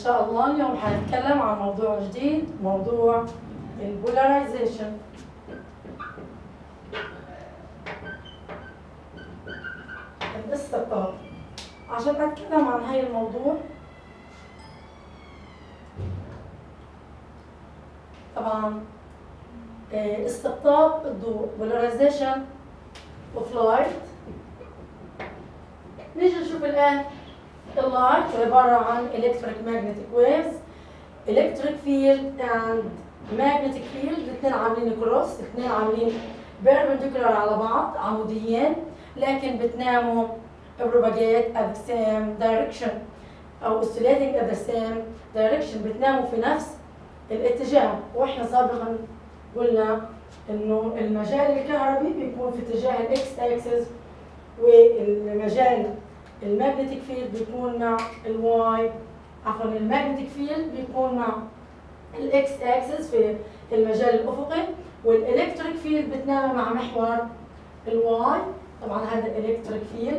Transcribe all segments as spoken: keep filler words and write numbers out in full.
شاء الله اليوم حنتكلم عن موضوع جديد، موضوع البولاريزيشن. الاستقطاب. عشان اتكلم عن هاي الموضوع طبعا استقطاب الضوء polarization of light. نيجي نشوف الآن اللايت عبارة عن electric magnetic waves, electric field and magnetic field. الاثنين عاملين كروس، الاثنين عاملين perpendicular على بعض، عموديين، لكن بتناموا propagate at the same direction أو oscillating at the same direction، بتناموا في نفس الاتجاه. واحنا سابقا قلنا انه المجال الكهربي بيكون في اتجاه الاكس اكسس، والمجال الماجنتيك فيلد بيكون مع الواي، عفوا الماجنتيك فيلد بيكون مع الاكس اكسس في المجال الافقي، والالكتريك فيلد بتنام مع محور الواي. طبعا هذا الالكتريك فيلد،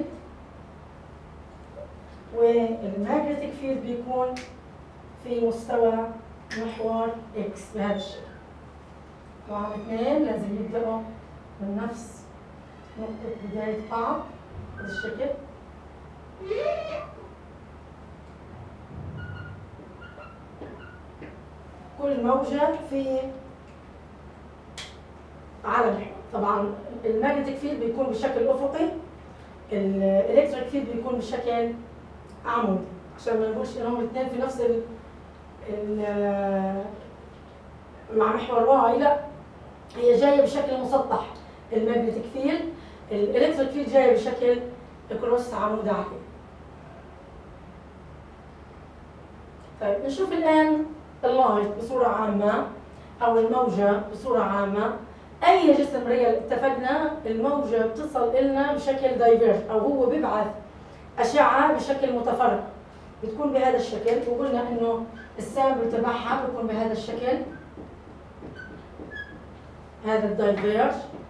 والماجنتيك فيلد بيكون في مستوى محور اكس بهذا الشكل. طبعا الاثنين لازم يبدأوا من نفس نقطة بداية بعض بهذا الشكل. كل موجة في على محور. طبعا الماجنتيك فيلد بيكون بشكل افقي، الالكتريك فيلد بيكون بشكل عمودي، عشان ما نقولش انهم الاثنين في نفس ال ال مع محور واي، لا، هي جايه بشكل مسطح الماجنتيك فيلد، الالكتريك فيلد جايه بشكل كروس عمود عالي. طيب نشوف الان اللايت بصوره عامه او الموجه بصوره عامه. اي جسم ريال اتفقنا الموجه بتصل لنا بشكل دايفيرج، او هو بيبعث اشعه بشكل متفرق، بتكون بهذا الشكل. وقلنا انه السامبل تبعها بيكون بهذا الشكل، هذا الدايفيرج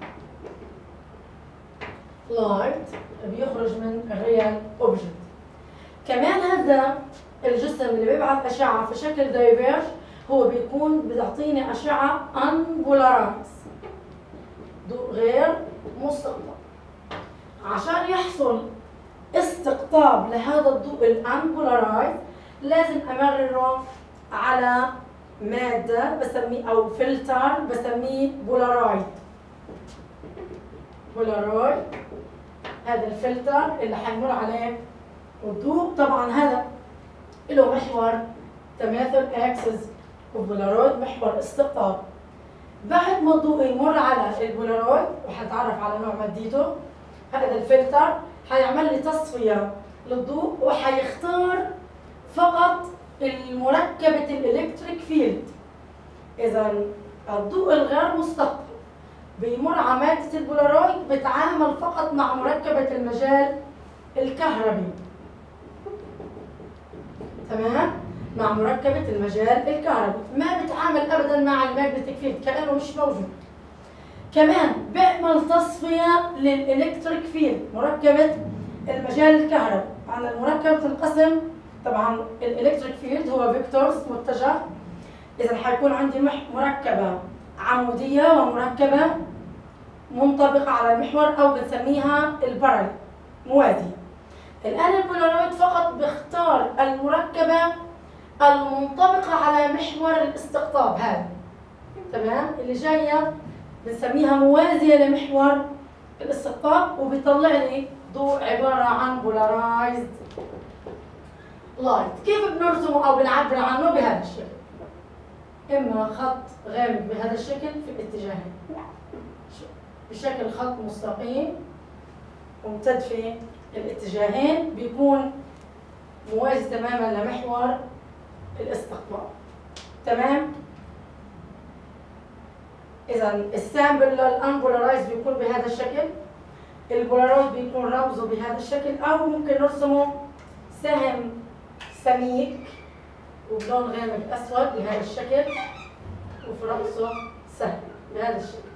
لايت بيخرج من الريال اوبجكت. كمان هذا الجسم اللي بيبعث اشعه في شكل دايفيرج هو بيكون بيعطيني اشعه انبولارايز، ضوء غير مستقطب. عشان يحصل استقطاب لهذا الضوء الانبولارايز لازم امرره على ماده بسميه او فلتر بسميه بولارويد. بولارويد هذا الفلتر اللي حيمر عليه الضوء. طبعا هذا له محور تماثل اكسس، والبولارويد محور استقطاب. بعد ما الضوء يمر على البولارويد وحتعرف على نوع مادته، هذا الفلتر حيعمل لي تصفيه للضوء وحيختار فقط المركبة الإلكتريك فيلد. إذا الضوء الغير مستقطب بيمر على مادة البولارويد بتعامل فقط مع مركبة المجال الكهربي. تمام؟ مع مركبة المجال الكهربي، ما بتعامل أبداً مع الماجنتيك فيلد كأنه مش موجود. كمان بيعمل تصفية للإلكتريك فيلد، مركبة المجال الكهربي. عن المركبة تنقسم، طبعا الالكتريك فيلد هو فيكتورز متجه، اذا حيكون عندي مركبه عموديه ومركبه منطبقه على المحور او بنسميها البارل موازي. الان البولارويد فقط بيختار المركبه المنطبقه على محور الاستقطاب هذا، تمام، اللي جايه بنسميها موازيه لمحور الاستقطاب، وبيطلع لي ضوء عباره عن بولارايزد لايت. كيف بنرسمه او بنعبر عنه؟ بهذا الشكل، اما خط غامق بهذا الشكل في الاتجاهين، بشكل خط مستقيم ممتد في الاتجاهين، بيكون موازي تماما لمحور الاستقطاب. تمام؟ اذا السامبل للانبولارايز بيكون بهذا الشكل، البولارويد بيكون رمزه بهذا الشكل، او ممكن نرسمه سهم سميك وبلون غامق اسود بهذا الشكل، وفي رأسه سهم بهذا الشكل.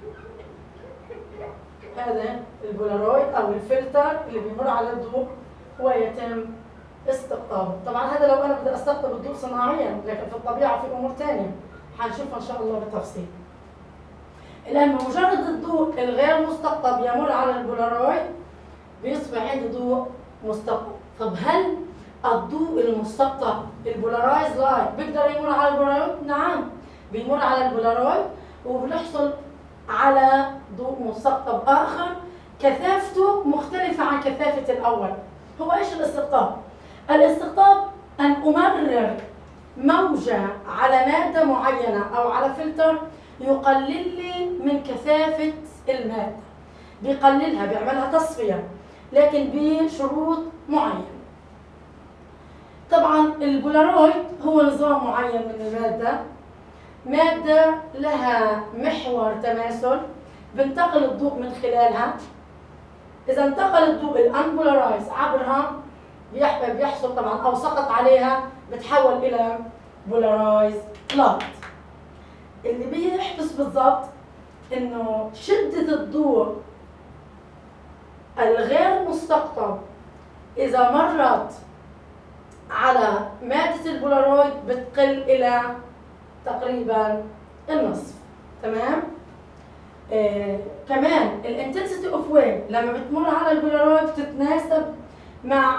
هذا البولارويد او الفلتر اللي بيمر على الضوء ويتم استقطابه. طبعا هذا لو انا بدي استقطب الضوء صناعيا، لكن في الطبيعه في امور ثانيه حنشوفها ان شاء الله بالتفصيل. الان بمجرد الضوء الغير مستقطب يمر على البولارويد بيصبح عندي ضوء مستقطب. طب هل الضوء المستقطب البولارايز لايت بيقدر يمر على البولارويد؟ نعم بيمر على البولارويد وبنحصل على ضوء مستقطب اخر كثافته مختلفه عن كثافه الاول. هو ايش الاستقطاب؟ الاستقطاب ان امرر موجه على ماده معينه او على فلتر يقلل لي من كثافه الماده، بيقللها بيعملها تصفيه لكن بشروط معينه. طبعا البولارويد هو نظام معين من الماده، ماده لها محور تماثل بنتقل الضوء من خلالها. اذا انتقل الضوء الانبولارايز عبرها بيحصل طبعا او سقط عليها بتحول الى بولارايز لايت. اللي بيحدث بالضبط انه شده الضوء الغير مستقطب اذا مرت على ماده البولارويد بتقل الى تقريبا النصف. تمام؟ آه كمان الانتنسيتي اوف ويف لما بتمر على البولارويد بتتناسب مع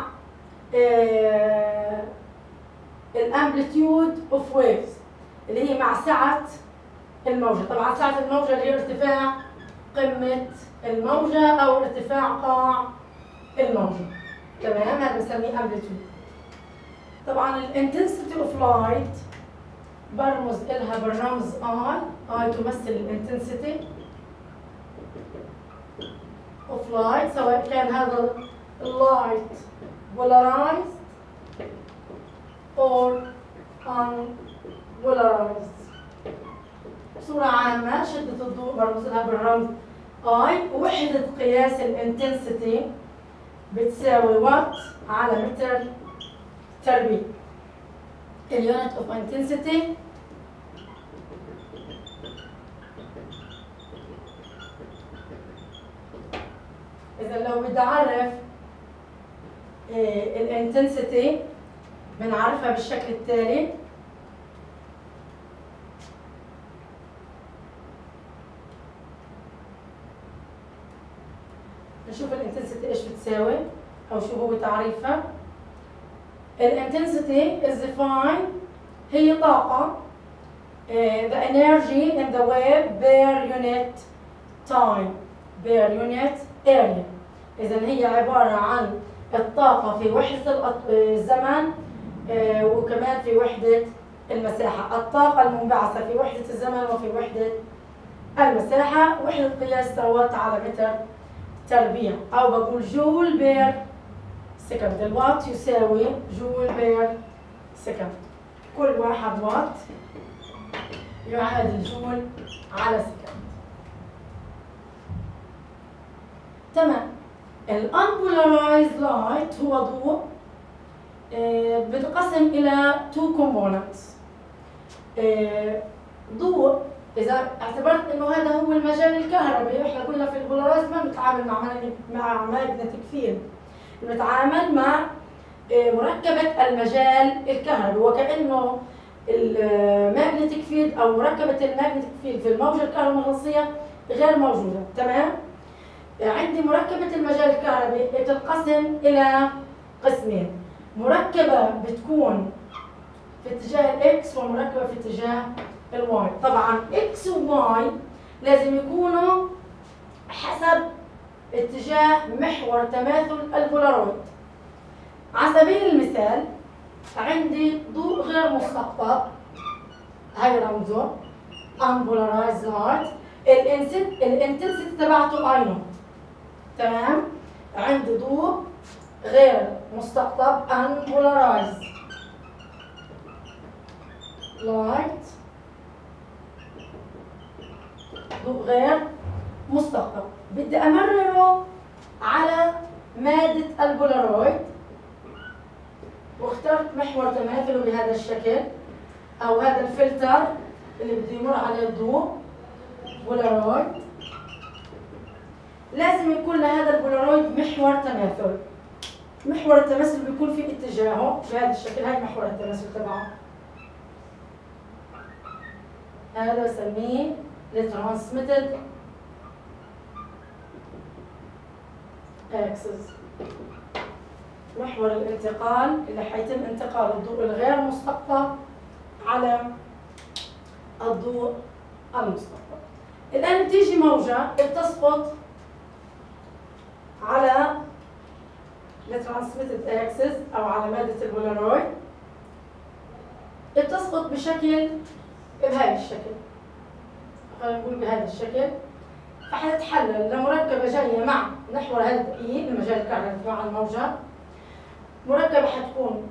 آه الامبليتيود اوف ويفز اللي هي مع سعه الموجه. طبعا سعه الموجه اللي هي ارتفاع قمه الموجه او ارتفاع قاع الموجه. تمام؟ هذا بنسميه امبليتيود. طبعا الانتنسيتي اوف لايت برمز لها بالرمز اي، اي تمثل الانتنسيتي اوف لايت سواء كان هذا اللايت polarized or unpolarized. بصورة عامة شدة الضوء برمز لها بالرمز اي، ووحدة قياس الانتنسيتي بتساوي وات على متر تربيع. اليونت اوف انتنسيتي إذا لو بدي أعرف الانتنسيتي بنعرفها بالشكل التالي. نشوف الانتنسيتي ايش بتساوي او شو هو تعريفها. الانتنسيتي is defined هي طاقة uh, the energy in the wave per unit time per unit area. إذا هي عبارة عن الطاقة في وحدة الزمن uh, وكمان في وحدة المساحة. الطاقة المنبعثة في وحدة الزمن وفي وحدة المساحة. وحدة قياس وات على متر تربيع أو بقول جول بير سكند. الوات يساوي جول بير سكند. كل واحد وات يعادل جول على سكند. تمام. الانبولارايزد لايت هو ضوء آه بتقسم إلى تو كومبوننتس. آه ضوء إذا اعتبرت إنه هذا هو المجال الكهربي، إحنا قلنا في البولارايز ما بنتعامل مع مع ماجنتيك فيلد، بنتعامل مع مركبة المجال الكهربي، وكأنه الماجنتيك فيلد أو مركبة الماجنتيك فيلد في الموجة الكهرومغناطيسية غير موجودة. تمام؟ عندي مركبة المجال الكهربي بتنقسم إلى قسمين، مركبة بتكون في اتجاه الإكس ومركبة في اتجاه الواي. طبعا اكس وواي لازم يكونوا حسب اتجاه محور تماثل البولارويد. على سبيل المثال عندي ضوء غير مستقطب، هاي رمزه unpolarized light، الانتنسيتي تبعته اي نوت. تمام؟ عندي ضوء غير مستقطب unpolarized light، ضوء غير مستقطب، بدي امرره على مادة البولارويد، واخترت محور تماثله بهذا الشكل او هذا الفلتر اللي بده يمر عليه الضوء بولارويد. لازم يكون لهذا البولارويد محور تماثل. محور التماثل بيكون في اتجاهه بهذا الشكل، هاي محور التماثل تبعه. هذا بسميه الترانسميتد اكسس، محور الانتقال اللي حيتم انتقال الضوء الغير مستقطب على الضوء المستقطب. الآن بتيجي موجة بتسقط على الترانسميتد اكسس أو على مادة البولارويد، بتسقط بشكل بهذا الشكل، خلينا نقول بهذا الشكل، فحتتحلل لمركبة جاية مع محور هذا الدقيق المجال الكهربائي تبع الموجة. مركبة حتكون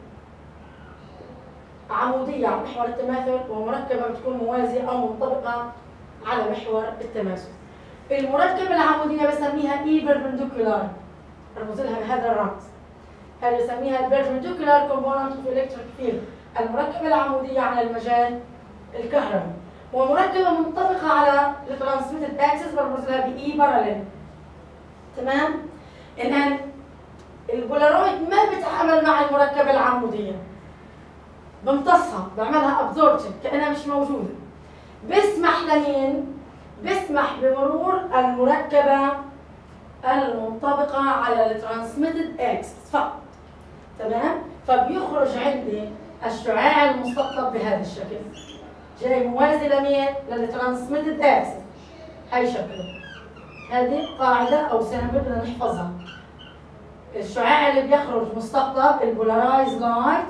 عمودية على محور التماثل، ومركبة بتكون موازية أو منطبقة على محور التماثل. المركبة العمودية بسميها اي بيربنديكولار، برمز لها بهذا الرمز. هذه بسميها البيربنديكولار كومبوننت اوف الكتريك فيلد، المركبة العمودية على المجال الكهربي. ومركبة منطبقة على الترانسميتد اكسس برمز لها باي باراليل. تمام؟ الآن البولارويد ما بتعامل مع المركبة العمودية، بمتصها، بعملها ابزوربشن كأنها مش موجودة. بسمح لمين؟ بسمح بمرور المركبة المنطبقة على الترانسميتد اكسس فقط. تمام؟ فبيخرج عندي الشعاع المستقطب بهذا الشكل، جاي موازي لمين؟ للترانسميتد اكسس. هاي شكله. هذه قاعدة أو سنة بدنا نحفظها. الشعاع اللي بيخرج مستقطب البولارايز لايت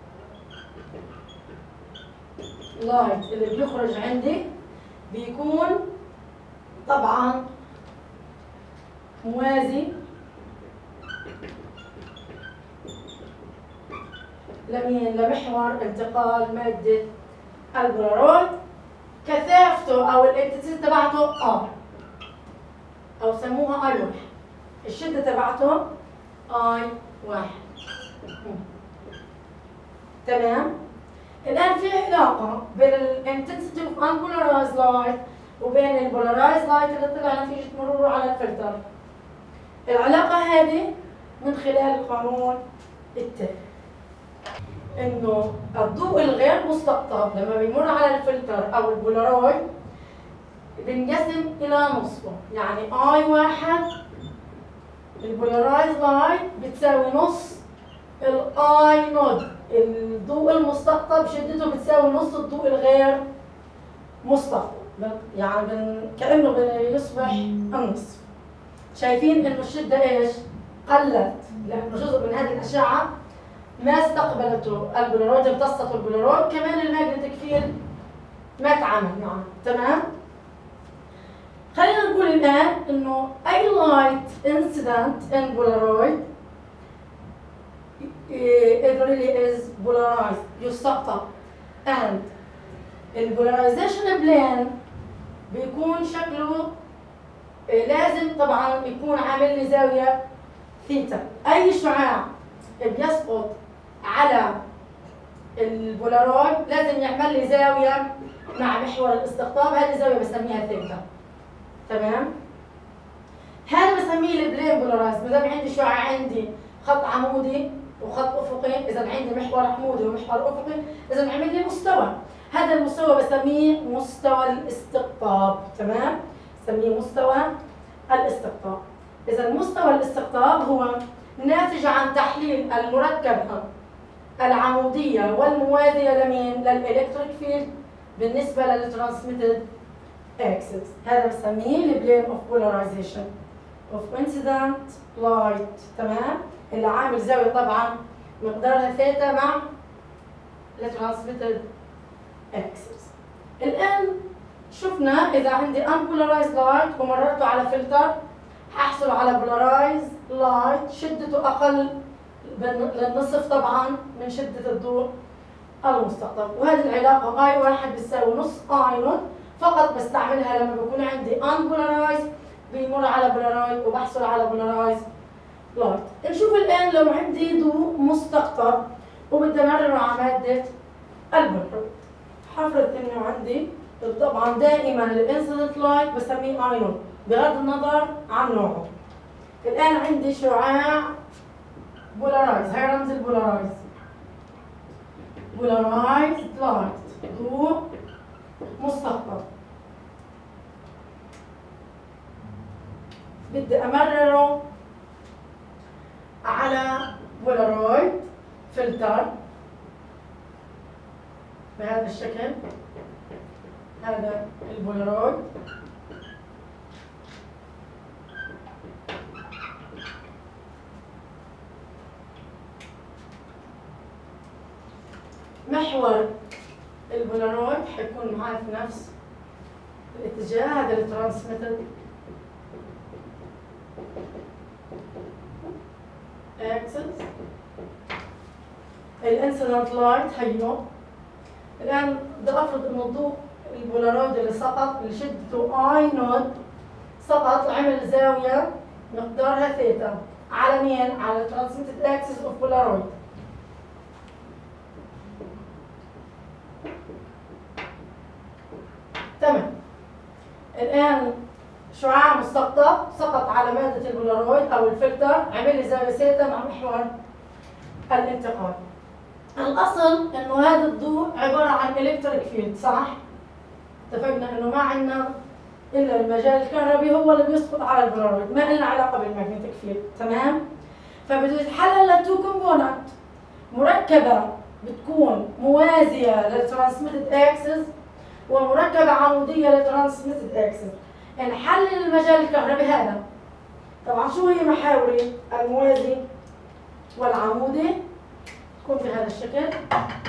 لايت اللي بيخرج عندي بيكون طبعا موازي لمين؟ لمحور انتقال مادة البولارويد. كثافته أو الانتنسيتي تبعته ار أو سموها اي واحد. الشدة تبعته اي واحد. تمام؟ الآن في علاقة بين الانتنسيتي اوف unpolarized لايت وبين البولارايز لايت اللي طلع نتيجة مروره على الفلتر. العلاقة هذه من خلال قانون التالي، إنه الضوء الغير مستقطب لما بيمر على الفلتر أو البولارويد بينقسم إلى نصفه، يعني اي واحد البولارايز لايت بتساوي نص الاي نود، الضوء المستقطب شدته بتساوي نص الضوء الغير مستقطب، يعني من كأنه بيصبح النصف. شايفين إنه الشدة إيش؟ قلت، لأنه جزء من هذه الأشعة ما استقبلته البولارويد، امتصته البولارويد، كمان الماجنتيك فيلد ما تعامل معه. تمام؟ خلينا نقول الآن إنه أي light incident in Polaroid it really is polarized، يستقطب. and البولاريزيشن بلان بيكون شكله لازم طبعا يكون عامل لي زاوية ثيتا. أي شعاع بيسقط على البولارويد لازم يعمل لي زاوية مع محور الاستقطاب، هذه زاوية بسميها ثيتا. تمام؟ هذا بسميه البلين بولارايز. ما دام عندي شعاع عندي خط عمودي وخط افقي، اذا عندي محور عمودي ومحور افقي، اذا عمل لي مستوى. هذا المستوى بسميه مستوى الاستقطاب. تمام؟ بسميه مستوى الاستقطاب. اذا مستوى الاستقطاب هو ناتج عن تحليل المركبة العمودية والموازية لمين؟ للإلكتريك فيلد بالنسبة للترانسميتد اكسس. هذا بسميه البلين اوف بولاريزيشن اوف انسيدنت لايت. تمام؟ اللي عامل زاويه طبعا مقدارها ثيتا مع الترانسميتد اكسس. الان شفنا اذا عندي unpolarized لايت ومررته على فلتر هحصل على polarized لايت شدته اقل للنصف طبعا من شده الضوء المستقطب، وهذه العلاقه اي واحد بتساوي نص اي نوت. فقط بستعملها لما بكون عندي unpolarized بيمر على بولارايد وبحصل على بولارايز لايت. نشوف الآن لو عندي ضوء مستقطب وبدي أمرره على مادة البولارويد. حفرض إنه عندي طبعا دائما الانسيدنت لايت بسميه ايون بغض النظر عن نوعه. الآن عندي شعاع بولارايز، هاي رمز البولارايز. بولارايز لايت، ضوء مستقطب. بدي أمرره على بولارويد فلتر بهذا الشكل. هذا البولارويد محور البولارويد حيكون معي في نفس الاتجاه. هذا الترانسميتد اكسس. الانسيدنت لايت هيو. الان بدي افرض انه الضوء البولارويد اللي سقط اللي شدته اي نود سقط وعمل زاويه مقدارها ثيتا على مين؟ على الترانسميتد اكسس اوف بولارويد. تمام. الان شعاع مستقطب سقط على ماده البولارويد او الفلتر، عمل لي زاويه ثيتا مع محور الانتقال. الاصل انه هذا الضوء عباره عن الكتريك فيلد، صح؟ اتفقنا انه ما عندنا الا المجال الكهربي هو اللي بيسقط على البولارويد، ما لنا علاقه بالماجنتيك فيلد، تمام؟ فبده يتحلل لتو كومبوننت، مركبه بتكون موازيه للترانسميتد اكسس ومركبه عموديه للترانسميتد اكسس. نحلل المجال الكهربي هذا. طبعا شو هي محاوري؟ الموازي والعمودي تكون بهذا الشكل.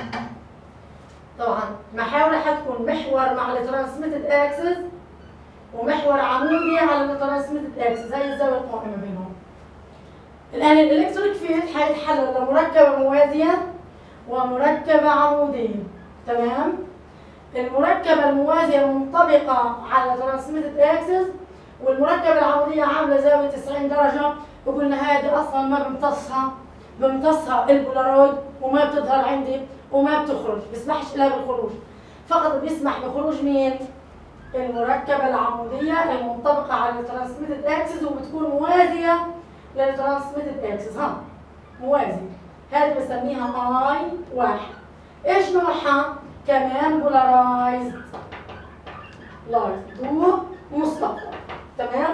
طبعا محاوري حتكون محور مع الترانسميتد اكسس ومحور عمودي على الترانسميتد اكسس، هي الزاويه القائمه بينهم. الان الالكتريك فيلد حيتحلل لمركبه موازيه ومركبه عموديه، تمام؟ المركبه الموازيه منطبقه على الترانسميتد اكسس والمركبه العموديه عامله زاويه تسعين درجه، وقلنا هذه اصلا ما بمتصها بمتصها البولارويد وما بتظهر عندي وما بتخرج، بيسمحش لها بالخروج، فقط بيسمح بخروج مين؟ المركبه العموديه المنطبقه على الترانسميتد اكسس وبتكون موازيه للترانسميتد اكسس. ها موازي، هذه بسميها اي واحد. ايش نوعها؟ كمان بولارايزد لايت، ضوء مستقطب، تمام؟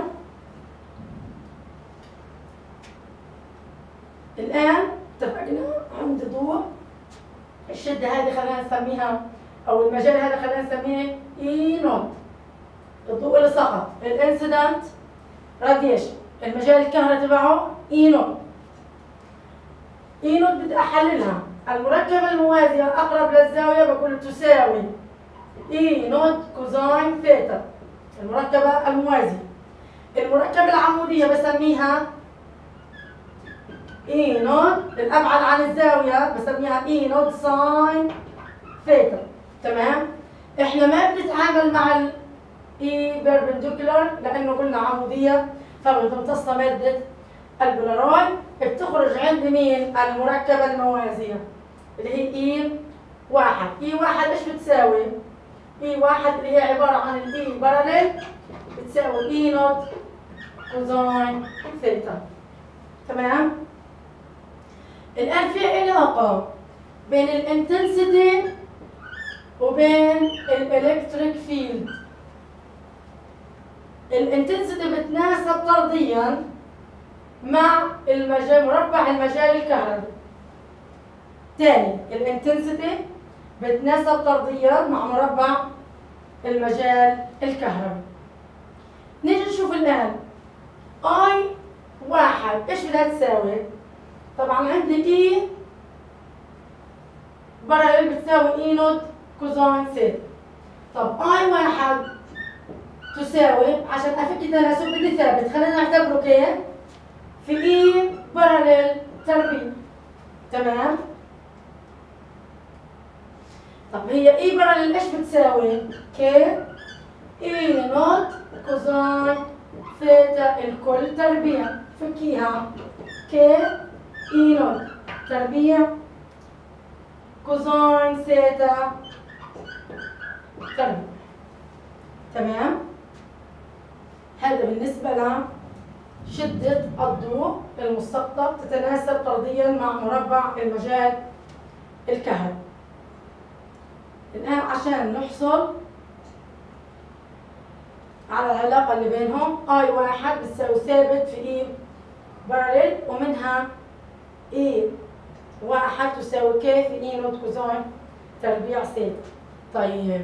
الآن اتفقنا عند ضوء الشدة هذه خلينا نسميها أو المجال هذا خلينا نسميه اي نوت، الضوء اللي سقط، الانسيدنت راديشن، المجال الكهربي تبعه اي نوت. اي نوت بدي أحللها، المركبة الموازية أقرب للزاوية بقول تساوي اي نوت كوزاين ثيتا، المركبة الموازية. المركبة العمودية بسميها اي نوت الأبعد عن الزاوية بسميها اي نوت ساين ثيتا، تمام؟ احنا ما بنتعامل مع الاي بيربنديكولار لأنه قلنا عمودية فبتمتصها مادة البولارويد، بتخرج عند مين؟ المركبة الموازية اللي هي اي واحد. اي واحد ايش بتساوي؟ اي واحد اللي هي عبارة عن الاي باراليل بتساوي اي نوت كوزاين ثيتا، تمام؟ الآن في علاقة بين الانتنسيتي وبين الالكتريك فيلد. الانتنسيتي بتناسب طرديا مع المجال مربع المجال الكهربي. تاني الانتنسيتي بتناسب طرديا مع مربع المجال الكهربي. نيجي نشوف الآن اي واحد ايش بدها تساوي؟ طبعا عندي اي باراليل بتساوي اي نوت كوزاين ثيتا. طب اي واحد تساوي عشان افك التناسب بدي ثابت، خلينا نعتبره كيف؟ في اي باراليل تربيع، تمام؟ طب هي اي باراليل ايش بتساوي؟ كي اي نوت كوزاين ثيتا الكل تربيع، فكيها كي اي نوت تربيع كوزاين ثيتا تربيع، تمام؟ هذا بالنسبة لشدة الضوء المستقطب. المستقطب تتناسب طرديا مع مربع المجال الكهربي. الآن عشان نحصل على العلاقة اللي بينهم، اي واحد بتساوي ثابت في اي بارلل، ومنها اي واحد تساوي كي في اي نوت كوزين تربيع ثيتا. طيب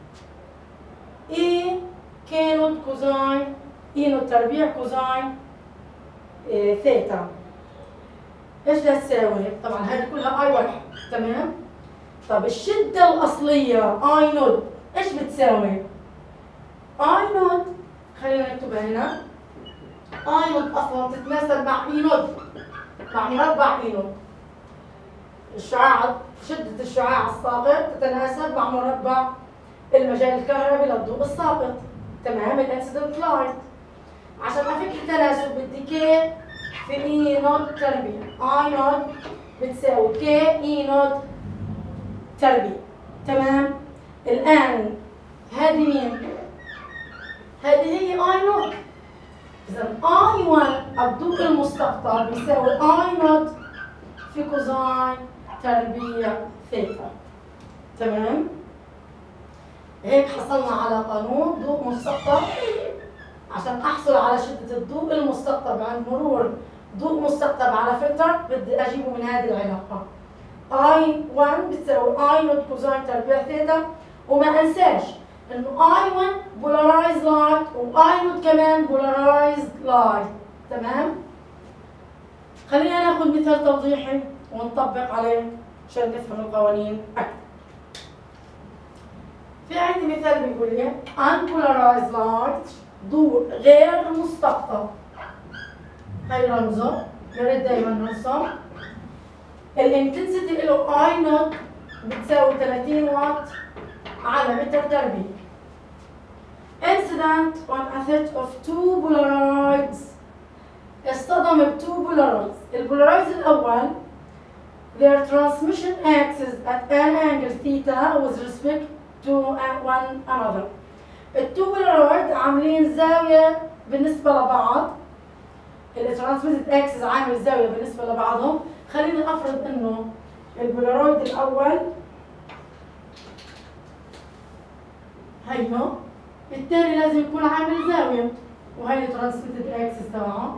اي كي نوت كوزين اي نوت تربيع كوزين إيه ثيتا ايش بدها تساوي؟ طبعا هذه كلها اي واحد، تمام؟ طب الشدة الأصلية اي نوت ايش بتساوي؟ اي نوت خلينا نكتبها هنا، اي نوت اصلا تتناسب مع اي نوت، مع مربع اي نوت. الشعاع، شدة الشعاع الساقط تتناسب مع مربع المجال الكهربي للضوء الساقط، تمام؟ الانسيدنت لايت. عشان افك التناسب بدي كي في اي نوت تربيع، اي نوت بتساوي كي اي نوت تربيع، تمام؟ الان هذه مين؟ هذه هي اي نوت. اذا اي واحد الضوء المستقطب بيساوي اي نوت في كوزين تربيع ثيتا، تمام؟ هيك حصلنا على قانون ضوء مستقطب. عشان احصل على شدة الضوء المستقطب عند مرور ضوء مستقطب على فلتر بدي اجيبه من هذه العلاقة. اي واحد بتساوي اي نوت كوزين تربيع ثيتا، وما انساش انه اي واحد بولارايز لايت واي نوت كمان بولارايز لايت، تمام؟ خلينا ناخذ مثال توضيحي ونطبق عليه عشان نفهم القوانين اكثر. في عندي مثال بيقول لي unpolarized light ضوء غير مستقطب، هي رمزه، يا ريت دايما نرسم. الانتنسيتي له اي نوت بتساوي ثلاثين واط على متر تربيع. Incident on a set of two polaroids. اصطدم ب two polaroids. البولارويد الأول their transmission axis at an angle theta with respect to one another. التو بولارويد عاملين زاوية بالنسبة لبعض. الترانسميتد اكسس عامل زاوية بالنسبة لبعضهم. خلينا أفرض إنه البولارويد الأول هينه، الثاني لازم يكون عامل زاوية، وهي الترانسميتد اكسس تبعه.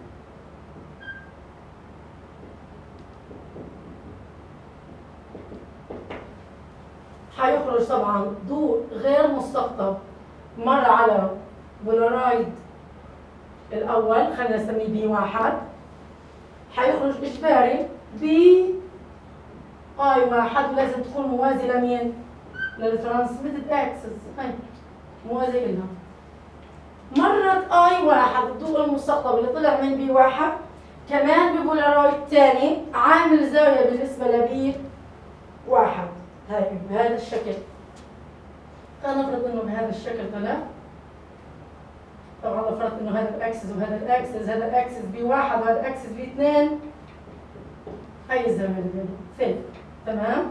حيخرج طبعا ضوء غير مستقطب مر على بولارويد الأول، خلينا نسميه بي واحد، حيخرج إجباري بي اي واحد، ولازم تكون موازي لمين؟ للترانسميتد اكسس، هي موازي لها. مرت اي واحد الضوء المستقطب اللي طلع من بي واحد كمان ببولارويد ثاني عامل زاوية بالنسبة لبي واحد، هاي بهذا الشكل. خلينا نفرض انه بهذا الشكل طلع. طبعا لو فرضت انه هذا الاكسس وهذا الاكسس، هذا الاكسس بي واحد وهذا الاكسس بي اثنين، هي الزاوية اللي بينهم ثيتا، تمام؟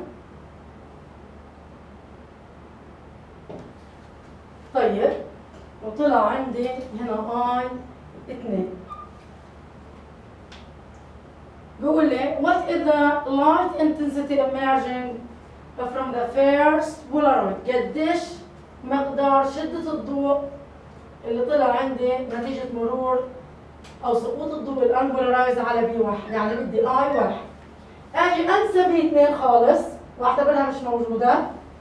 طيب وطلع عندي هنا اي اثنين. بيقول لي what is the light intensity emerging from the first polaroid؟ قديش مقدار شدة الضوء اللي طلع عندي نتيجة مرور أو سقوط الضوء الانبولارايز على بي واحد، يعني بدي اي واحد. اجي انسى بي اثنين خالص واعتبرها مش موجودة،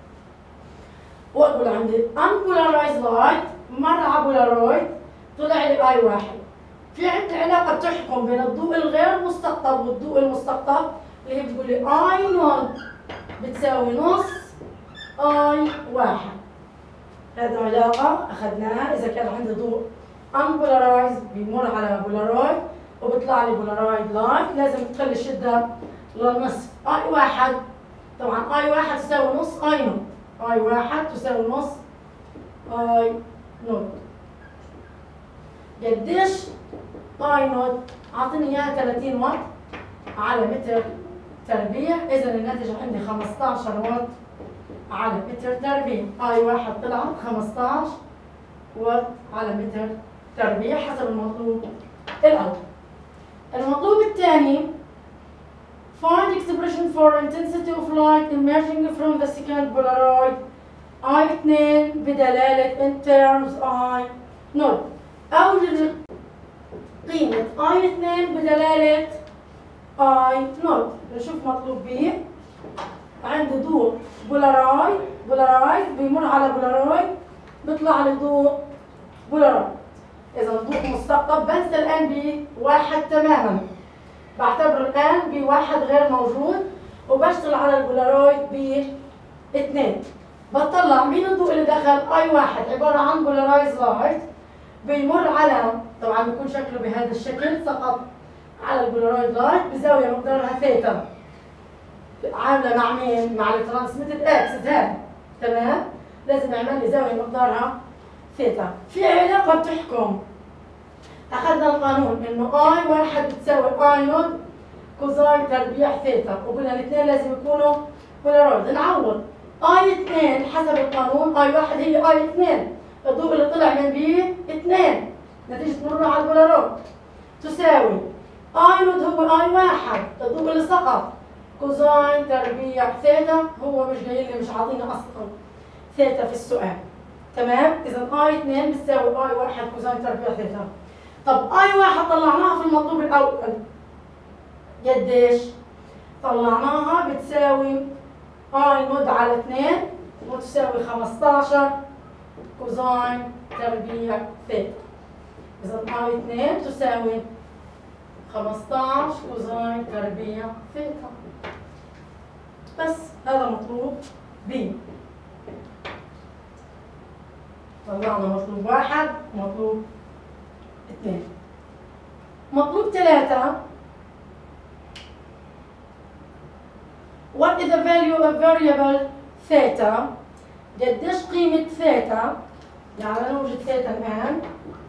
واقول عندي unpolarized light مر على بولارويد طلع لي اي واحد. في عندي علاقة بتحكم بين الضوء الغير مستقطب والضوء المستقطب اللي هي بتقول لي اي نوت بتساوي نص اي واحد. هذه علاقة أخذناها إذا كان عندي ضوء unpolarized بيمر على بولارويد وبيطلع لي بولارويد لايت، لازم تقل الشدة للنصف. اي واحد طبعا اي واحد تساوي نص اي نوت، اي واحد تساوي نص اي نوت. قديش اي نوت؟ اعطيني اياها ثلاثين واط على متر تربيع، اذا الناتج عندي خمسطعش واط على متر تربيع. اي واحد طلعت خمسطعش واط على متر تربيع حسب المطلوب الاول. المطلوب الثاني find expression for intensity of light emerging from the second polaroid I اثنين بدلالة in terms I نود. أوجد قيمة I اثنين بدلالة I نود. نشوف مطلوب به. عندي ضوء بولارايد بولارايد بيمر على بولارايد بيطلع لي ضوء بولارايد. إذا ضوء مستقطب بنسى الآن بواحد تماما. بعتبر الآن بواحد غير موجود وبشتغل على البولارويد باثنين. بطلع مين الضوء اللي دخل؟ اي واحد عبارة عن بولارايز لايت بيمر على، طبعا بيكون شكله بهذا الشكل، سقط على البولارايد لايت بزاوية مقدارها ثيتا. عاملة مع مين؟ مع الترانسميتد اكسس هذا، تمام؟ لازم يعمل لي زاوية مقدارها ثيتا. في علاقة بتحكم. أخذنا القانون إنه اي واحد بتساوي اي نود كوزاين تربيع ثيتا، وقلنا الاثنين لازم يكونوا بولارويد. نعوض اي اثنين حسب القانون، اي واحد هي اي اثنين، الضوء اللي طلع من بي اثنين نتيجة مروره على البولارويد تساوي اي نود هو اي واحد، الضوء اللي سقط كوزاين تربيع ثيتا، هو مش جاي لي مش عاطينا اصلا ثيتا في السؤال، تمام؟ إذا اي اثنين بتساوي اي واحد كوزاين تربيع ثيتا. طب اي واحد طلعناها في المطلوب الاول قديش؟ طلعناها بتساوي اي نود على اثنين وتساوي خمسطعش كوزاين تربيع ثيتا. اذا اي اثنين تساوي خمسطعش كوزاين تربيع ثيتا. بس هذا مطلوب ب. طلعنا مطلوب واحد ومطلوب اثنين. مطلوب ثلاثة. What is the value of variable theta؟ قديش قيمة ثيتا؟ يعني نوجد ثيتا الآن.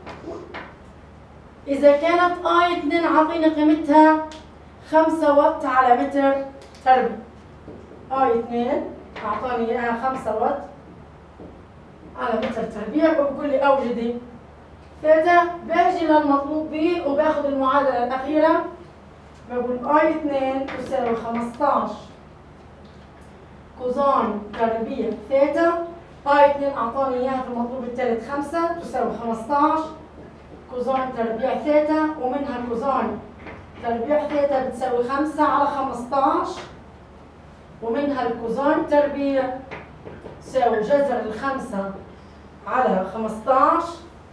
إذا كانت I اثنين عطيني قيمتها خمسة واط على متر تربيع. I اثنين أعطاني إياها خمسة واط على متر تربيع وبقول لي أوجدي ثيتا. باجي للمطلوب به وباخذ المعادلة الأخيرة، بقول I اثنين تساوي خمسطعش كوزاين تربيع ثيتا. I اثنين أعطاني إياها في المطلوب الثالث خمسة تساوي خمسطعش كوزاين تربيع ثيتا، ومنها كوزاين تربيع ثيتا بتساوي خمسة على خمسطعش، ومنها الكوزاين تربيع تساوي جذر الخمسة على خمسطعش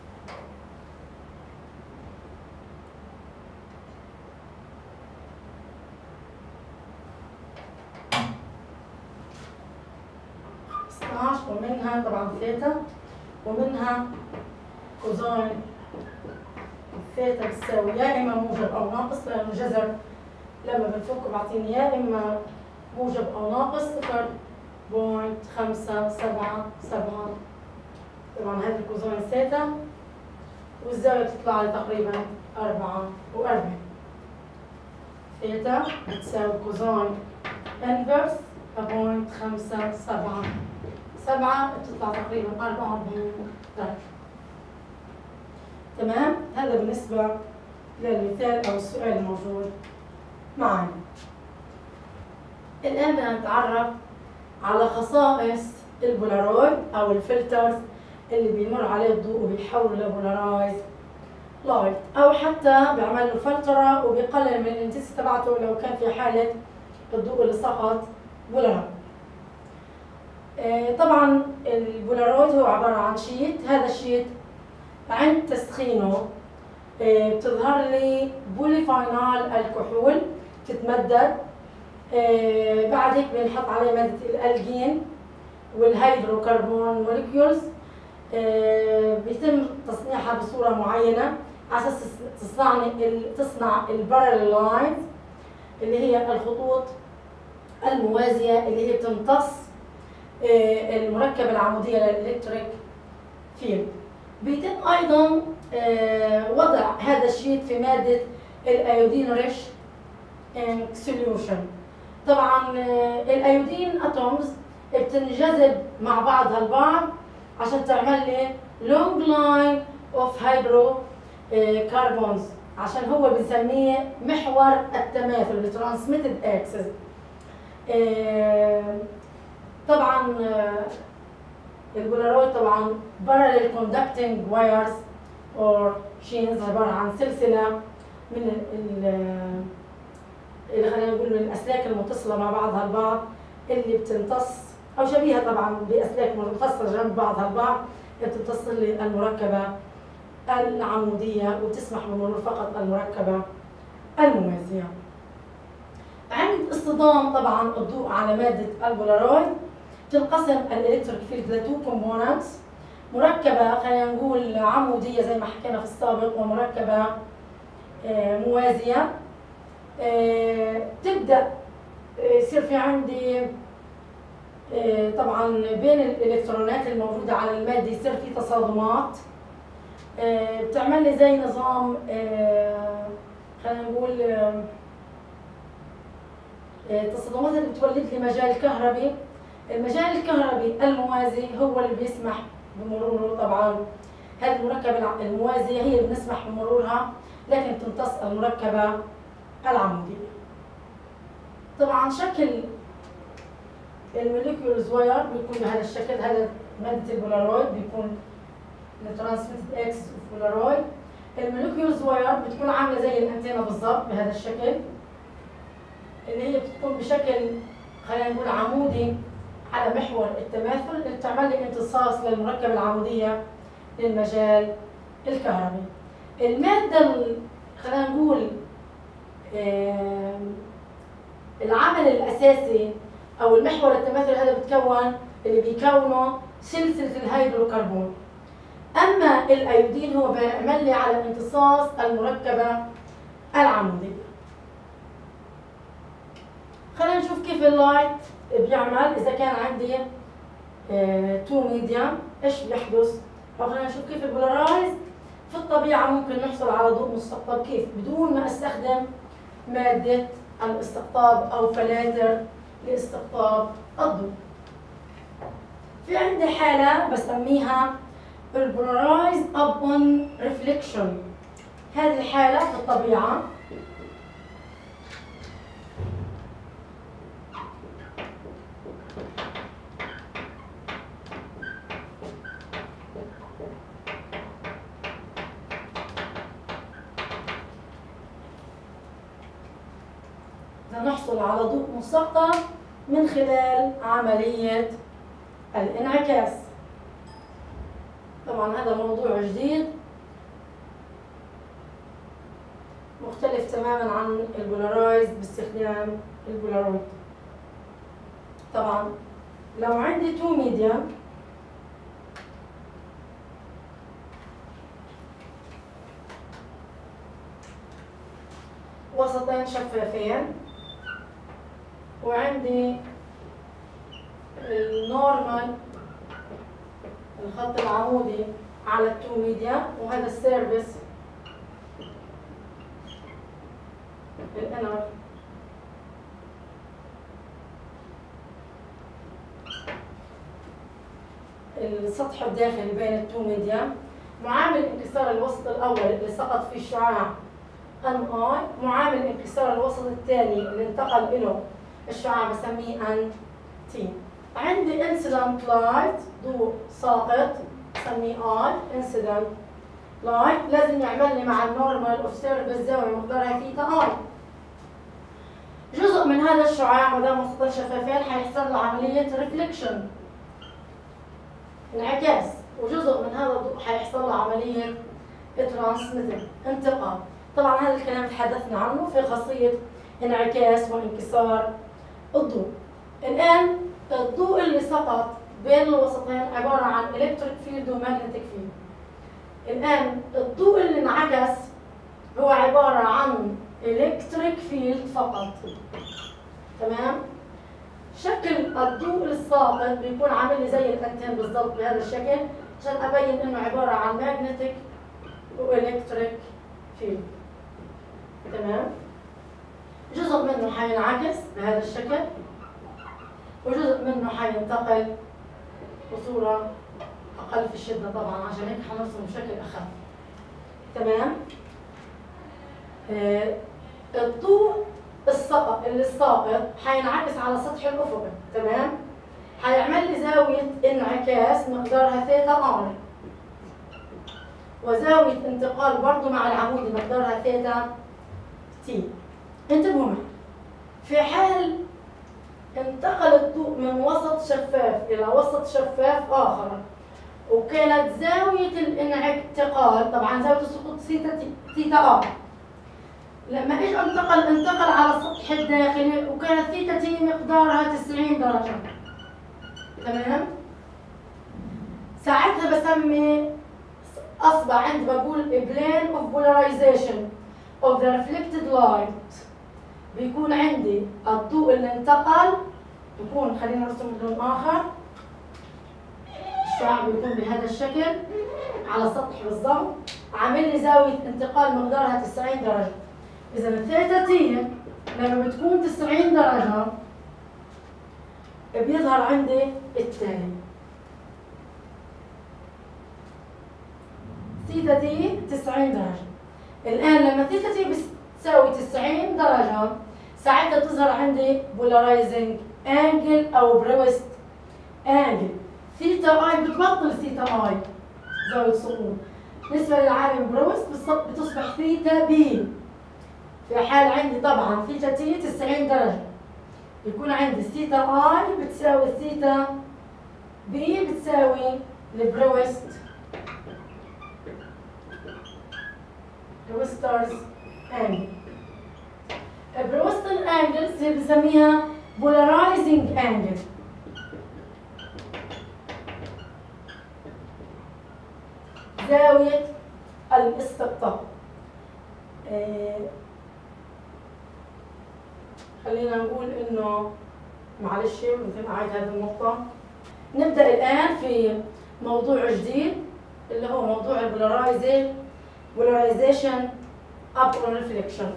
ومنها طبعا ثيتا، ومنها كوزاين الثيتا بتساوي يا اما موجب او ناقص، لانه الجذر لما بنفكه بعطيني يا اما موجب او ناقص صفر بوينت خمسة سبعة سبعة. طبعا هذه الكوزاين ثيتا والزاوية بتطلع لي تقريبا أربعة وأربعين. ثيتا بتساوي كوزاين انفرس بوينت خمسة سبعة سبعة بتطلع تقريبا أربعة وأربعين درجة. تمام؟ هذا بالنسبة للمثال أو السؤال الموجود معنا. الآن بدنا نتعرف على خصائص البولارويد أو الفلترز اللي بيمر عليه الضوء وبيحوله لبولارايز لايت، أو حتى بيعمل له فلترة وبيقلل من الانتنسيتي تبعته لو كان في حالة الضوء اللي سقط بولارايد. طبعا البولارويد هو عبارة عن شيت، هذا الشيت عند تسخينه بتظهر لي بوليفينال الكحول تتمدد، بعد هيك بنحط عليه مادة الألجين والهيدروكربون موليكيولز، بيتم تصنيعها بصورة معينة على أساس تصنعني تصنع الباراليل لاينز اللي هي الخطوط الموازية اللي هي بتمتص المركبة العمودية للإلكتريك فيلد. بيتم أيضا وضع هذا الشيت في مادة الأيودين ريش إنك سوليوشن. طبعا الأيودين أتومز بتنجذب مع بعضها البعض عشان تعمل لي لونج لاين اوف هيدرو كربونز عشان هو بنسميه محور التماثل الترانسميتد اكسس. طبعا البولارويد طبعا parallel conducting wires or chains عباره عن سلسله من اللي خلينا نقول من الاسلاك المتصله مع بعضها البعض اللي بتمتص او شبيهه طبعا باسلاك متصله جنب بعضها البعض بتمتص المركبه العموديه وبتسمح بمرور فقط المركبه الموازيه. عند اصطدام طبعا الضوء على ماده البولارويد تنقسم الالكتريك فيلد لتو كومبوننتس، مركبه خلينا نقول عموديه زي ما حكينا في السابق ومركبه موازيه. تبدا يصير في عندي طبعا بين الالكترونات الموجوده على الماده يصير في تصادمات بتعمل لي زي نظام خلينا نقول التصادمات اللي بتولد لي مجال كهربي. المجال الكهربي الموازي هو اللي بيسمح بمروره. طبعا هذه المركبه الموازيه هي اللي بنسمح بمرورها لكن تمتص المركبه العموديه. طبعا شكل الموليكيولز واير بيكون بهذا الشكل. هذا ماده البولارويد بيكون الترانسميتد اكسس اوف بولارويد. الموليكيولز واير بتكون عامله زي الانتينا بالضبط بهذا الشكل اللي هي بتكون بشكل خلينا نقول عمودي على محور التماثل اللي بتعمل لي امتصاص للمركبه العموديه للمجال الكهربي. الماده خلينا نقول العمل الاساسي او المحور التماثل هذا بتكون اللي بيكونه سلسله الهيدروكربون. اما الايودين هو بيعمل لي على امتصاص المركبه العموديه. خلينا نشوف كيف اللايت بيعمل اذا كان عندي تو ميديم ايش بيحدث، او خلينا نشوف كيف البولارايز في الطبيعه ممكن نحصل على ضوء مستقطب كيف بدون ما استخدم ماده الاستقطاب او فلاتر لاستقطاب الضوء. في عندي حاله بسميها البولارايز upon reflection. هذه الحاله في الطبيعه نحصل على ضوء مستقطب من خلال عملية الانعكاس. طبعا هذا موضوع جديد مختلف تماما عن البولارايز باستخدام البولارويد. طبعا لو عندي تو ميديم وسطين شفافين وعندي النورمال الخط العمودي على التو ميديا وهذا السيرفيس الانر السطح الداخلي بين التو ميديا. معامل انكسار الوسط الاول اللي سقط فيه الشعاع ان اي، معامل انكسار الوسط الثاني اللي انتقل له الشعاع بسميه ان تي. عندي انسيدنت لايت ضوء ساقط بسميه اي انسيدنت لايت، لازم يعمل لي مع النورمال اوف سيرفيس زاويه مقدارها ثيتا اي. جزء من هذا الشعاع ما دام وسطين شفافين حيحصل له عمليه ريفليكشن انعكاس، وجزء من هذا الضوء حيحصل له عمليه ترانسميتنج انتقال. طبعا هذا الكلام تحدثنا عنه في خاصيه انعكاس وانكسار الضوء. الان الضوء اللي سقط بين الوسطين عباره عن الكتريك فيلد وماجنتيك فيلد. الان الضوء اللي انعكس هو عباره عن الكتريك فيلد فقط. تمام؟ شكل الضوء الساقط بيكون عامل لي زي الانتين بالضبط بهذا الشكل عشان ابين انه عباره عن ماجنتيك والكتريك فيلد. تمام؟ جزء منه حينعكس بهذا الشكل وجزء منه حينتقل بصورة أقل في الشدة طبعا عشان هيك حنرسم بشكل أخف. تمام؟ آه الضوء الساقط اللي الساقط حينعكس على سطح الافق، تمام؟ حيعمل لي زاويه انعكاس مقدارها ثيتا ار، وزاويه انتقال برضه مع العمودي مقدارها ثيتا تي. انتبهوا معي، في حال انتقل الضوء من وسط شفاف إلى وسط شفاف آخر، وكانت زاوية الانتقال طبعا زاوية السقوط ثيتا ثيتا آر، لما اجى انتقل انتقل على السطح الداخلي وكانت ثيتا تي مقدارها تسعين درجة، تمام؟ ساعتها بسمي أصبح عندي بقول plane of polarization of the reflected light. بيكون عندي الضوء اللي انتقل بيكون، خلينا نرسم بلون آخر، الشعاع بيكون بهذا الشكل على سطح بالضبط، عامل لي زاوية انتقال مقدارها تسعين درجة. إذا الثيتا تي لما بتكون تسعين درجة بيظهر عندي التالي، ثيتا تي تسعين درجة. الآن لما ثيتا تي بتساوي تسعين درجة ساعتها تظهر عندي بولاريزنج انجل او بروست انجل. ثيتا اي بتبطل ثيتا اي زاوية سقوط، بالنسبة للعالم بروست بتصبح ثيتا بي. في حال عندي طبعا ثيتا تي تسعين درجة يكون عندي ثيتا اي بتساوي ثيتا بي بتساوي البروست بروسترز انجل. البروستر انجلز هي بنسميها بولارايزنج انجل. زاوية الاستقطاب. آه خلينا نقول انه معلش ممكن اعيد هذه النقطة. نبدأ الآن في موضوع جديد اللي هو موضوع البولارايزيشن بولارايزيشن upon reflection.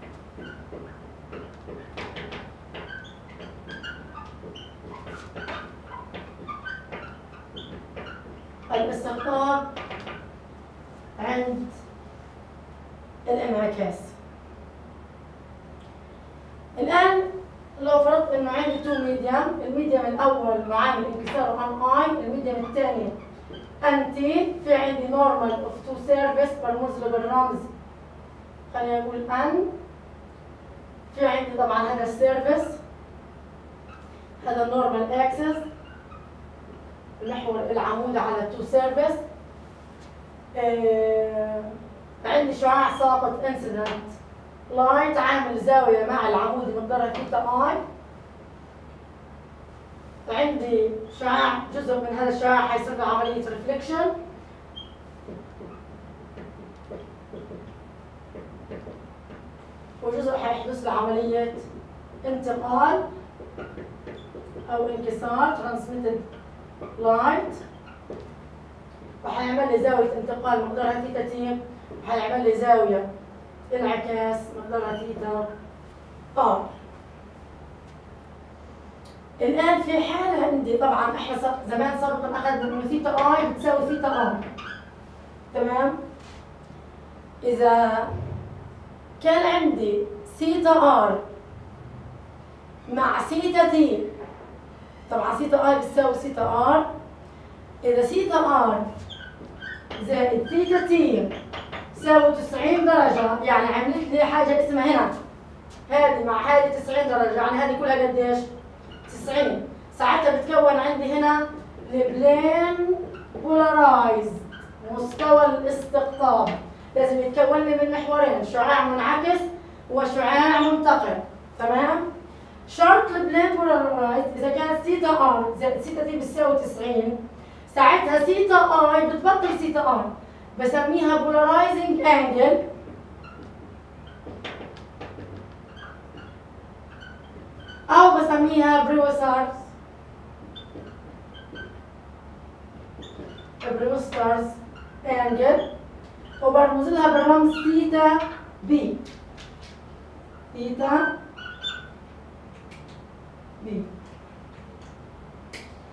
الاستقطاب عند الانعكاس. الآن لو فرضت انه عندي تو ميديم، الميديم الاول معامل انكسار ان اي، الميديم الثاني ان تي، في عندي نورمال اوف تو سيرفيس برمز له بالرمز خلينا نقول ان. في عندي طبعا هذا السيرفيس، هذا النورمال اكسس المحور العمودي على التو سيرفيس. آه عندي شعاع ساقط انسيدنت لايت عامل زاويه مع العمودي مقدارها ثيتا اي. عندي شعاع جزء من هذا الشعاع حيصير له عمليه ريفليكشن، وجزء حيحدث له عمليه انتقال او انكسار ترانسميتد لايت، وحيعمل لي زاويه انتقال مقدارها ثيتا تي، وحيعمل لي زاويه انعكاس مقدارها ثيتا ار. الان في حاله عندي طبعا احنا زمان سابقا اخذنا انه ثيتا اي بتساوي ثيتا ار، تمام؟ اذا كان عندي ثيتا ار مع ثيتا تي، طبعا ثيتا اي بتساوي ثيتا ار، اذا ثيتا ار زائد ثيتا تي تساوي تسعين درجة، يعني عملت لي حاجة اسمها هنا هذه مع هذه تسعين درجة، يعني هذه كلها قديش؟ تسعين. ساعتها بتكون عندي هنا البلين بولارايز، مستوى الاستقطاب لازم يتكون لي من محورين، شعاع منعكس وشعاع منتقل، تمام؟ شرط البلين بولارايز اذا كانت ثيتا ار زائد ثيتا تي بتساوي تسعين، ساعتها ثيتا اي بتبطل ثيتا ار، بسميها بولارايزنج انجل او بسميها بروسترز بروسترز انجل، وبرمز لها بالرمز ثيتا بي. ثيتا بي.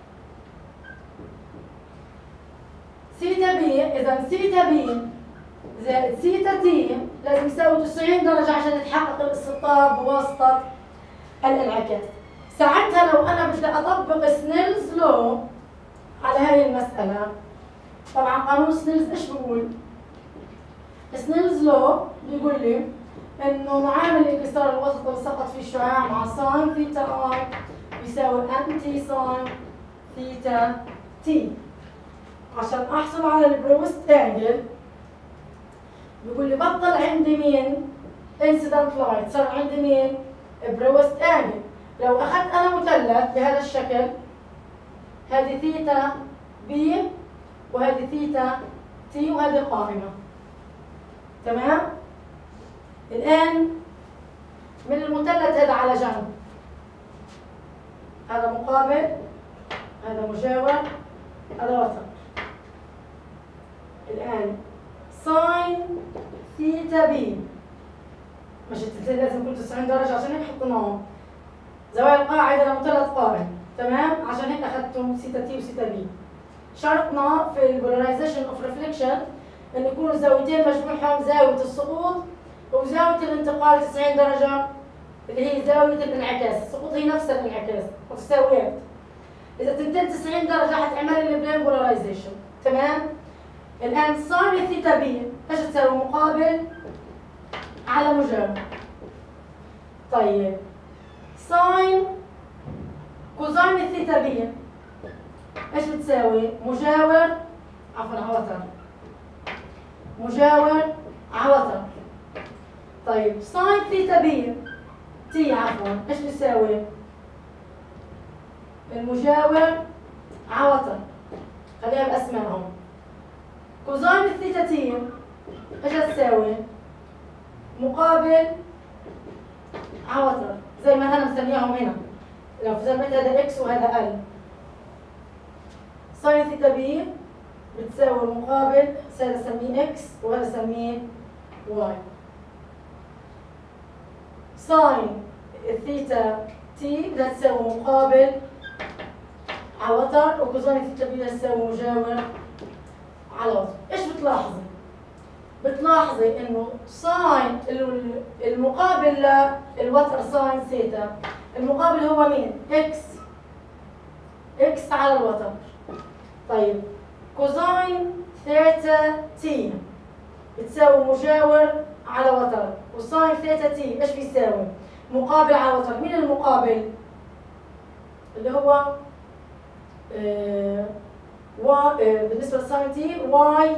ثيتا بي، اذا ثيتا بي زائد ثيتا تي لازم يساوي تسعين درجة عشان يتحقق الاستقطاب بواسطة الانعكاس. ساعتها لو أنا بدي أطبق سنيلز لو على هاي المسألة، طبعا قانون سنيلز إيش بيقول؟ سنيلز لو بيقول لي إنه معامل انكسار الوسط اللي سقط فيه الشعاع مع ساين ثيتا اي يساوي أنتي ساين ثيتا تي. عشان أحصل على البروست أنجل بيقول لي بطل عندي مين؟ انسيدنت لايت، صار عندي مين؟ بروست أنجل. لو أخذت أنا مثلث بهذا الشكل، هذه ثيتا بي وهذه ثيتا تي وهذه قائمة، تمام؟ الآن من المثلث هذا على جنب، هذا مقابل، هذا مجاور، هذا وتر. الآن ساين ثيتا بي، مش لازم يكون تسعين درجة عشان هيك حطيناهم زوايا القاعدة لمثلث قائم، تمام؟ عشان هيك أخذتم ثيتا تي وثيتا بي. شرطنا في البولاريزيشن اوف ريفليكشن ان يكونوا الزاويتين مجموعهم زاوية السقوط وزاوية الانتقال تسعين درجة اللي هي زاوية الانعكاس، السقوط هي نفس الانعكاس متساويات. إذا تنتين تسعين درجة حتعمل لي البلين بولاريزيشن، تمام؟ الآن ساين ثيتا بي ايش تساوي؟ مقابل على مجاور. طيب ساين كوزين ثيتا بي ايش بتساوي؟ مجاور عفوا على وتر، مجاور على وتر. طيب ساين ثيتا بي تي عفوا ايش بيساوي؟ المجاور على وتر، خليها باسمائهم. كوزين ثيتا تي ايش تساوي؟ مقابل على وتر، زي ما انا مسمياهم هنا. لو سميت هذا اكس وهذا ال، ساين ثيتا بي بتساوي المقابل، هذا سميه اكس وهذا سميه واي. ساين الثيتا تي بدها تساوي مقابل على وتر، وكوزين الثيتا بي بدها تساوي مجاور على وتر. ايش بتلاحظي؟ بتلاحظي انه ساين المقابل للوتر ساين ثيتا، المقابل هو مين؟ اكس، اكس على الوتر. طيب كوزين ثيتا تي بتساوي مجاور على وتر، وساين ثيتا تي ايش بيساوي؟ مقابل على وتر. مين المقابل؟ اللي هو آه و آه بالنسبة للساين تي واي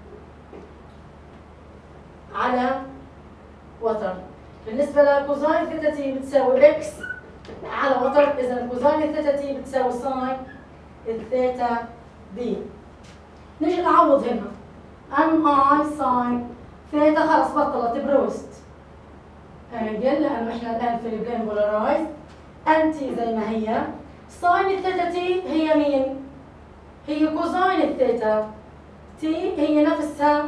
على وتر. بالنسبة لكوزين ثيتا تي بتساوي اكس على وتر، إذا كوزين ثيتا تي بتساوي ساين الثيتا بي. نيجي نعوض هنا ام اي ساين ثيتا، خلص بطلت بروست انجل لأنه احنا الآن في البلين بولارايز. انتي زي ما هي، ساين الثيتا تي هي مين؟ هي كوزين الثيتا تي، هي نفسها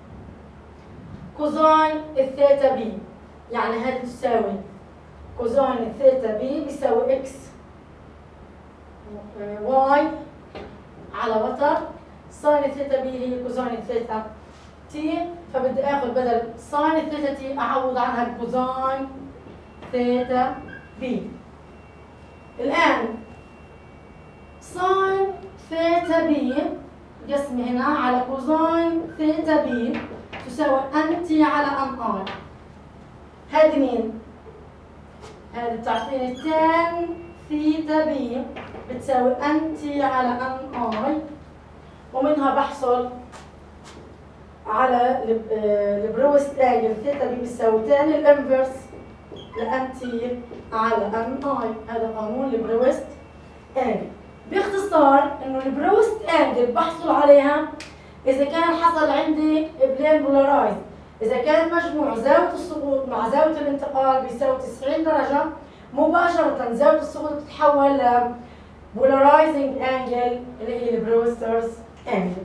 كوزين الثيتا بي، يعني هذه تساوي كوزين الثيتا بي بيساوي اكس واي على وتر، ساين الثيتا بي هي كوزين الثيتا تي، فبدي اخذ بدل ساين الثيتا تي اعوض عنها بكوزين ثيتا بي. الان ساين ثيتا بي قسمي هنا على كوزين ثيتا بي تساوي انتي على ان اي. هذه مين؟ هذه بتعطيني تان ثيتا بي بتساوي انتي على ان اي، ومنها بحصل على البروست انجل ثيتا بي بتساوي تان الانفرس لانتي على ان اي. هذا قانون البروست انجل. باختصار انه البروست انجل بحصل عليها اذا كان حصل عندي بلين بولارايز، اذا كان مجموع زاويه السقوط مع زاويه الانتقال بيساوي تسعين درجه، مباشره زاويه السقوط بتتحول ل بولارايزنج انجل اللي هي البروسترز انجل.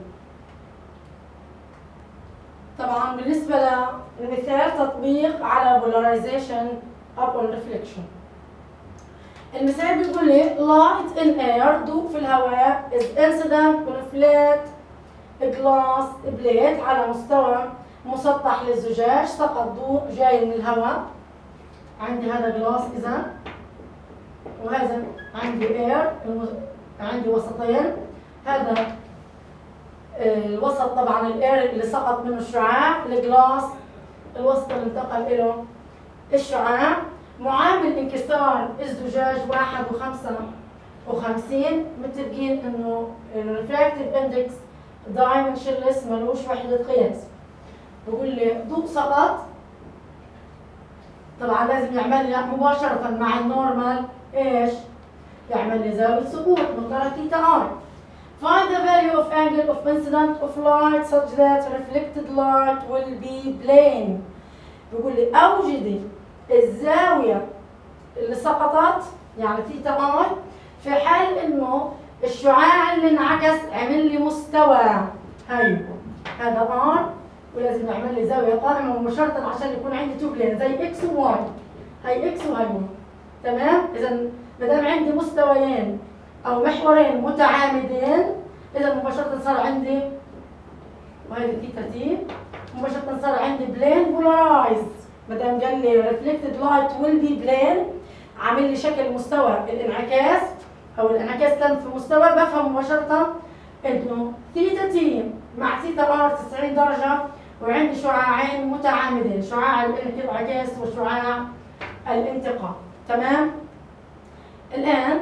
طبعا بالنسبه للمثال تطبيق على بولاريزيشن upon reflection. المثال بيقول لي light in air، ضوء في الهواء is incident on a flat glass plate على مستوى مسطح للزجاج، سقط ضوء جاي من الهواء، عندي هذا جلاس إذا، وهذا عندي اير، عندي وسطين، هذا الوسط طبعا الاير اللي سقط منه الشعاع، الجلاس الوسط اللي انتقل له الشعاع. معامل انكسار الزجاج واحد وخمسة وخمسين، متفقين انه الريفراكتيف اندكس دايمنشنلس ملوش وحدة قياس. بقول لي ضوء سقط، طبعا لازم يعمل لي مباشرة مع النورمال ايش؟ يعمل لي زاوية سقوط مقدار ثيتا ار. Find the value of angle of incident of light such that reflected light will be plane. بيقول لي أوجدي الزاوية اللي سقطت يعني ثيتا اي في حال إنه الشعاع اللي انعكس عمل لي مستوى. هاي هذا ار، ولازم يعمل لي زاوية قائمة مباشرة عشان يكون عندي تو بلين زي اكس وواي. هاي اكس وهاي واي. تمام؟ إذا ما دام عندي مستويين أو محورين متعامدين، إذا مباشرة صار عندي، وهذه ثيتا تي، مباشرة صار عندي بلين بولارايز. ما دام قال لي ريفلكتد لايت ويل بي بلين، عامل لي شكل مستوى الانعكاس أو الانعكاس كان في مستوى، بفهم مباشرة إنه ثيتا تي مع ثيتا ار تسعين درجة، وعندي شعاعين متعامدين، شعاع الانعكاس وشعاع الانتقال. تمام؟ الآن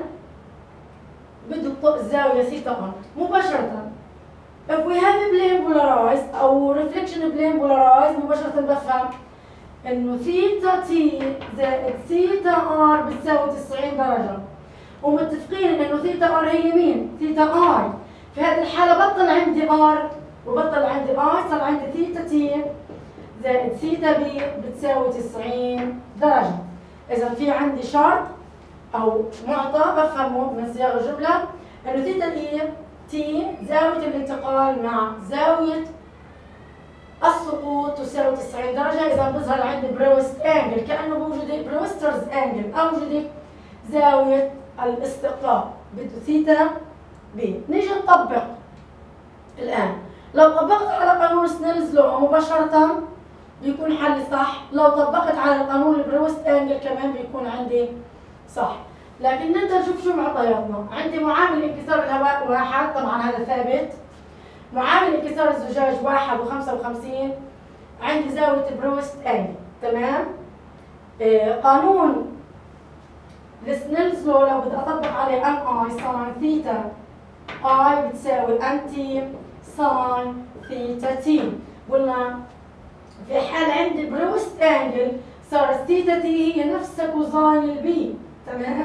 بده الزاوية ثيتا ار مباشرة. if we have a plane polarized أو reflection plane polarized، مباشرة بفهم إنه ثيتا تي زائد ثيتا ار بتساوي تسعين درجة، ومتفقين إنه ثيتا ار هي مين؟ ثيتا اي. في هذه الحالة بطل عندي ار وبطل عندي اي، صار عندي ثيتا تي زائد ثيتا بي بتساوي تسعين درجة. إذا في عندي شرط أو معطى بفهمه من صياغة الجملة إنه ثيتا تي تي زاوية الانتقال مع زاوية السقوط تساوي تسعين درجة. إذا بظهر عندي بروست أنجل، كأنه بوجد بروسترز أنجل، أوجد زاوية الاستقطاب بده ثيتا بي. نيجي نطبق الآن. لو طبقت على قانون سنيلز لو مباشرة بيكون حلي صح، لو طبقت على القانون البروست أنجل كمان بيكون عندي صح. لكن نبدأ نشوف شو معطياتنا. عندي معامل انكسار الهواء واحد، طبعا هذا ثابت. معامل انكسار الزجاج واحد وخمسة وخمسين. عندي زاوية بروست أنجل. تمام؟ آه قانون السنيلز لو لو بدي أطبق عليه ام اي ساين ثيتا اي بتساوي ام تي ساين ثيتا تي. قلنا في حال عندي بروست أنجل صارت ثيتا تي هي نفس كوزين البي. تمام؟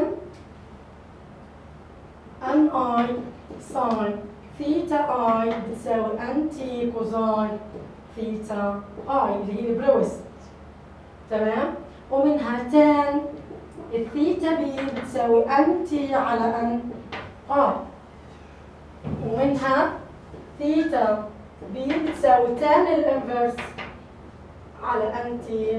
ان اي ساين ثيتا اي بتساوي ان تي كوزين ثيتا اي اللي هي البروست. تمام؟ ومنها تان الثيتا بي بتساوي ان تي على ان اي، ومنها ثيتا بي بتساوي تان الانفرس على ان تي،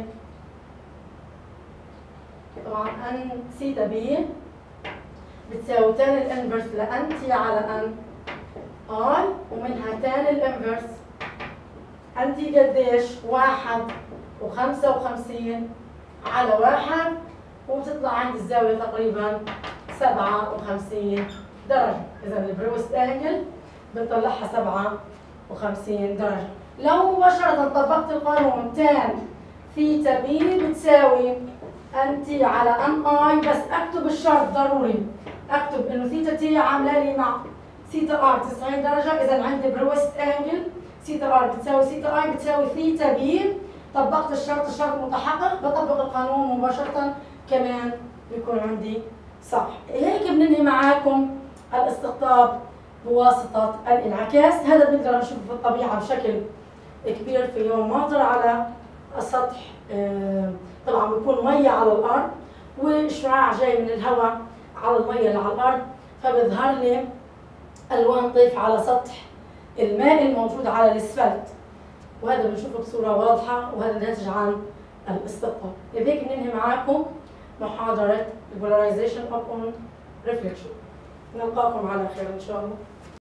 طبعا ان ثيتا بي بتساوي تان الانفرس لان تي على ان اي، ومنها تان الانفرس ان تي قديش؟ واحد وخمسة وخمسين على واحد، وبتطلع عندي الزاوية تقريبا سبعة وخمسين درجة. إذا البروست أنجل بنطلعها سبعة وخمسين درجة. لو مباشرة طبقت القانون تان ثيتا بي بتساوي ان تي على ان اي، بس اكتب الشرط ضروري، اكتب انه ثيتا تي عامله لي مع ثيتا ار تسعين درجة. إذا عندي بروست أنجل ثيتا ار بتساوي ثيتا اي بتساوي ثيتا بي. طبقت الشرط، الشرط متحقق، بطبق القانون مباشرة كمان بيكون عندي صح. هيك بننهي معاكم الاستقطاب بواسطة الانعكاس. هذا بنقدر نشوفه في الطبيعة بشكل كبير في يوم ماطر على السطح. طبعا بيكون مية على الأرض وشعاع جاي من الهواء على المية اللي على الأرض، فبيظهر لي ألوان طيف على سطح الماء الموجود على الأسفلت، وهذا بنشوفه بصورة واضحة، وهذا ناتج عن الاستقطاب. لذلك ننهي معاكم محاضرة Polarization upon Reflection. نلقاكم على خير إن شاء الله.